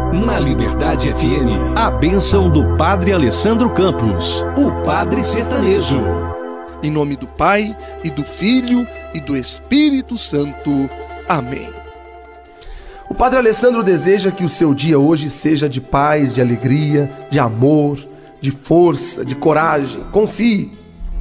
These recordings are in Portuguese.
Na Liberdade FM, a bênção do Padre Alessandro Campos, o Padre Sertanejo. Em nome do Pai, e do Filho, e do Espírito Santo. Amém. O Padre Alessandro deseja que o seu dia hoje seja de paz, de alegria, de amor, de força, de coragem. Confie.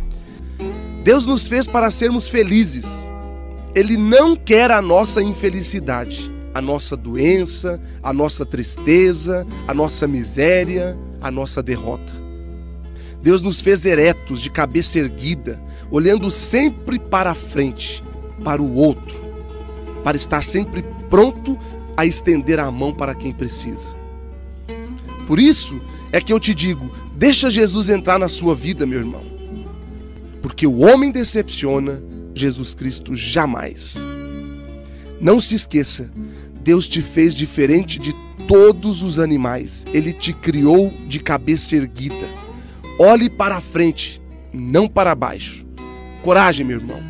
Deus nos fez para sermos felizes. Ele não quer a nossa infelicidade, a nossa doença, a nossa tristeza, a nossa miséria, a nossa derrota. Deus nos fez eretos, de cabeça erguida, olhando sempre para a frente, para o outro, para estar sempre pronto a estender a mão para quem precisa. Por isso é que eu te digo, deixa Jesus entrar na sua vida, meu irmão. Porque o homem decepciona, Jesus Cristo jamais. Não se esqueça, Deus te fez diferente de todos os animais. Ele te criou de cabeça erguida. Olhe para a frente, não para baixo. Coragem, meu irmão.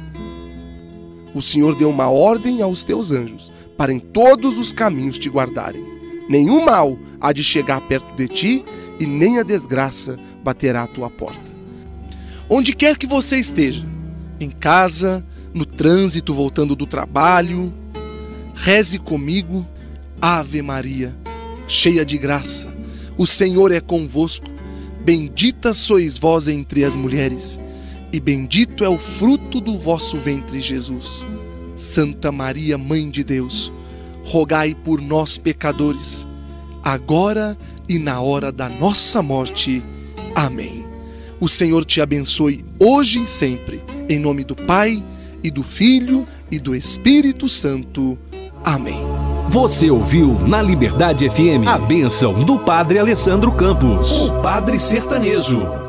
O Senhor deu uma ordem aos teus anjos, para em todos os caminhos te guardarem. Nenhum mal há de chegar perto de ti, e nem a desgraça baterá à tua porta. Onde quer que você esteja, em casa, no trânsito voltando do trabalho, reze comigo. Ave Maria, cheia de graça, o Senhor é convosco. Bendita sois vós entre as mulheres, e bendito é o fruto do vosso ventre, Jesus. Santa Maria, Mãe de Deus, rogai por nós, pecadores, agora e na hora da nossa morte. Amém. O Senhor te abençoe hoje e sempre, em nome do Pai, e do Filho, e do Espírito Santo. Amém. Você ouviu na Liberdade FM a bênção do Padre Alessandro Campos, o Padre Sertanejo.